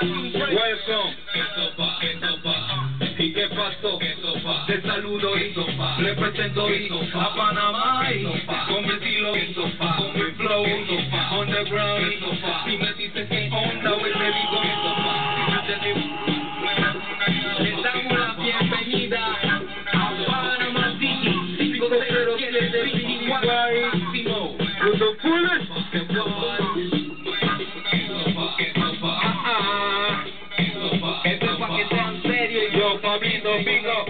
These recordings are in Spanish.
Welcome. ¿Y qué pasó? Te saludo y represento a Panamá y con mi estilo, con mi flow, underground. Si me dices que onda, pues te digo le damos la bienvenida a Panamá City 507 Guarísimo. With the fullest. Esto es pa' que sean serios y yo pa' viendo pico.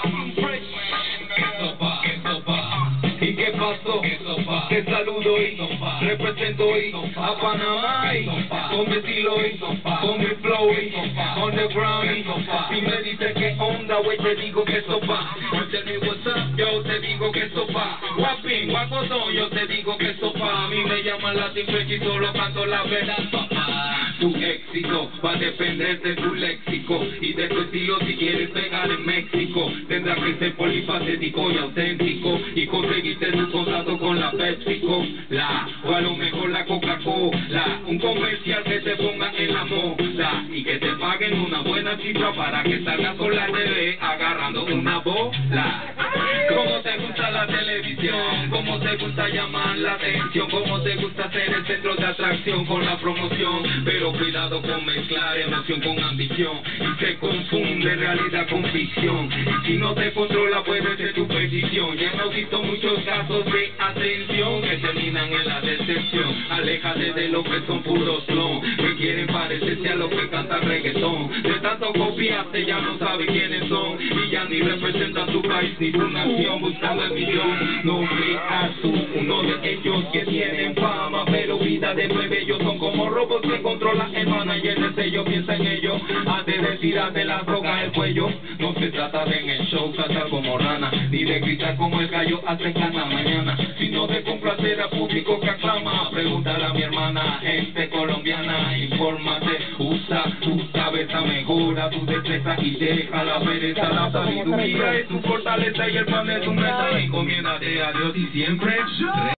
¿Y qué pasó? Te saludo y represento a Panamá y con mi estilo con mi flow underground. Si me dices que onda, güey, te digo que sopa. You tell me what's up, yo te digo que sopa. Guapín, guapotón, yo te digo que sopa. A mí me llaman Latin Fresh y solo canto la verdad, papá. Tu éxito va a depender de tu léxico y de tu estilo. Si quieres pegar en México, tendrás que ser polifacético y auténtico y conseguirte tu contrato con la PepsiCo, o a lo mejor la Coca-Cola, un comercial que te ponga en la moda y que te paguen una buena cifra para que salgas con la TV agarrando una bola. ¿Cómo te gusta la televisión? ¿Cómo te gusta llamar la atención? ¿Cómo te gusta ser el centro de atracción con la promoción? Pero cuidado con mezclar emoción con ambición y se confunde realidad con ficción. Y si no te controla puede ser tu perdición. Ya hemos visto muchos casos de atención que terminan en la decepción. Aléjate de lo que son puros clon, que quieren parecerse a lo que canta reggaetón. De tanto copiarse ya no sabe quiénes son y ya ni representan tu país ni tu nación. Buscando el millón, no creas tú uno de ellos que tienen fama, pero vida de nueve. Ellos son como robots que controlan el manager de sello. Piensa en ello antes de tirarte la droga al cuello. No se trata de en el show cantar como rana, ni de gritar como el gallo hace cada mañana, sino de complacer al público que aclama. Pregúntale a mi hermana, gente colombiana, infórmate, usa tu cabeza, mejora tu destreza y deja la pereza. La sabiduría es tu fortaleza y el plan es tu meta. Encomiéndate a Dios y siempre